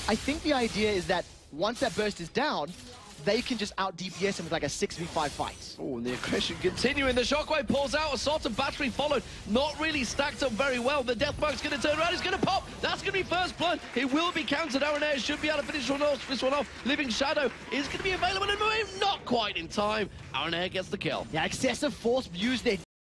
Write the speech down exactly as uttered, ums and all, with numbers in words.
I think the idea is that once that burst is down, they can just out D P S him with like a six v five fight. Oh, and the aggression continuing. The shockwave pulls out. Assault and battery followed. Not really stacked up very well. The Deathmark's going to turn around. He's going to pop. That's going to be first blood. It will be countered. Aronair should be able to finish one off. This one off. Living Shadow is going to be available in the move. Not quite in time. Aronair gets the kill. Yeah, excessive force used there